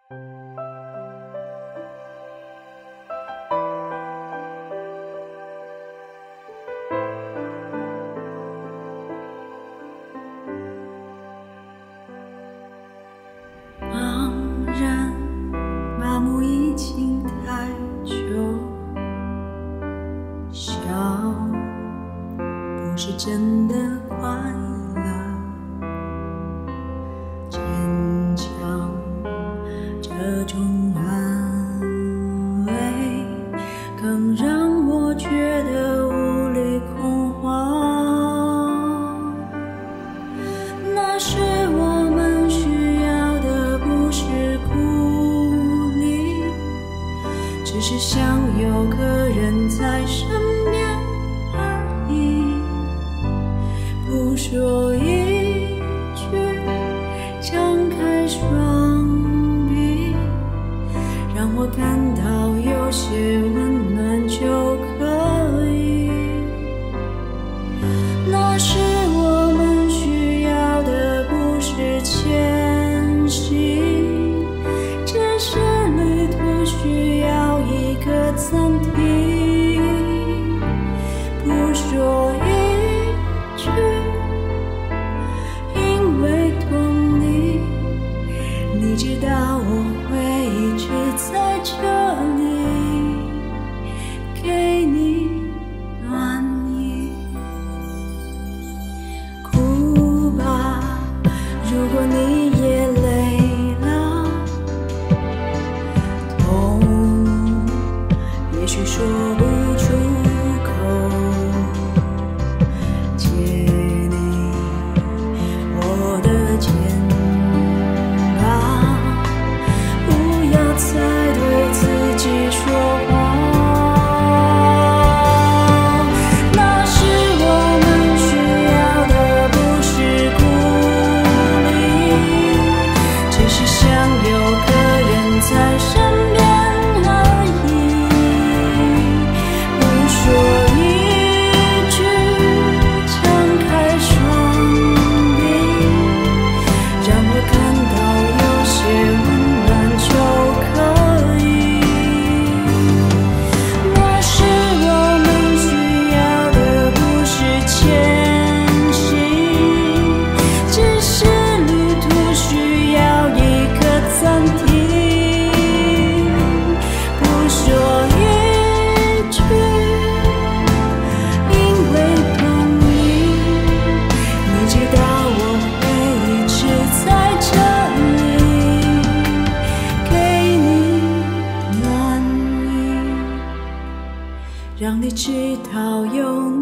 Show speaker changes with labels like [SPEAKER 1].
[SPEAKER 1] 茫然麻木已经太久，笑不是真的快乐，坚强这种安慰更让我觉得无力恐慌。那时我们需要的不是鼓励，只是想有个人在身边而已，不说一句，张开双臂，让我感到有些温暖就可以。那时我们需要的不是前行，只是旅途需要一个暂停，不说一句，因为懂你，你知道我会一直在这里给你暖意。哭吧，如果你也累了，痛也许说不出口，借你我的肩膀，不要再对自己说谎。那时我们需要的不是鼓励，只是想有个人在身边而已，不说一句，张开双臂，让我感到有些温暖就可以。那时我们需要的不是前行，只是旅途需要一个暂停，不说一句，因为懂你，你知道我会一直在这里给你暖意，让你知道有